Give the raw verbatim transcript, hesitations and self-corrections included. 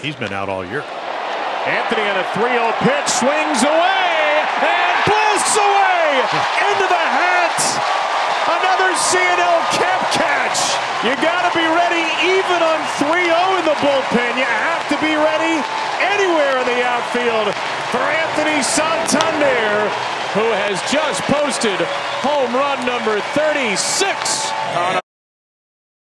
He's been out all year. Anthony on a three oh pitch, swings away, and blasts away into the hat. Another C N L camp catch. You got to be ready even on three oh in the bullpen. You have to be ready anywhere in the outfield for Anthony Santander, who has just posted home run number thirty-six on a